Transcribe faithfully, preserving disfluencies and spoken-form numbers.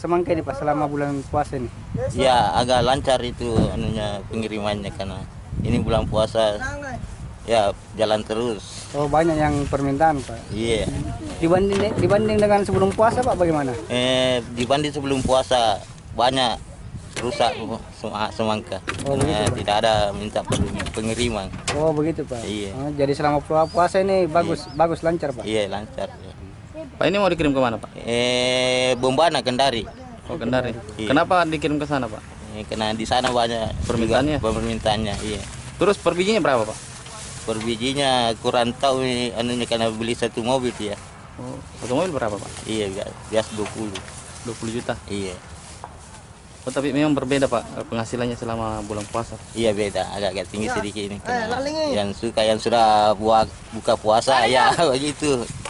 Semangka ini Pak selama bulan puasa ini? Ya agak lancar itu anunya pengirimannya karena ini bulan puasa ya jalan terus. Oh banyak yang permintaan Pak. Iya. Dibanding dibanding dengan sebelum puasa Pak bagaimana? Eh dibanding sebelum puasa banyak rusak sem- semangka. Oh, Karena begitu, tidak ada minta pengiriman. Oh begitu Pak. Iya. Oh, jadi selama puasa ini bagus bagus lancar Pak. Iya lancar. Ya. Pak ini mau dikirim ke mana Pak? Eh Bombana Kendari. Oh Kendari. Iya. Kenapa dikirim ke sana Pak? Eh, karena di sana banyak Permintaannya? juga permintaannya. Iya. Terus per bijinya berapa Pak? Per bijinya kurang tahu ini anunya karena beli satu mobil ya. Oh, satu mobil berapa Pak? Iya biasa dua puluh. dua puluh juta. Iya. Oh, tapi memang berbeda Pak penghasilannya selama bulan puasa. Iya beda, agak-agak tinggi sedikit ini. Karena yang suka yang sudah buat buka puasa ya begitu.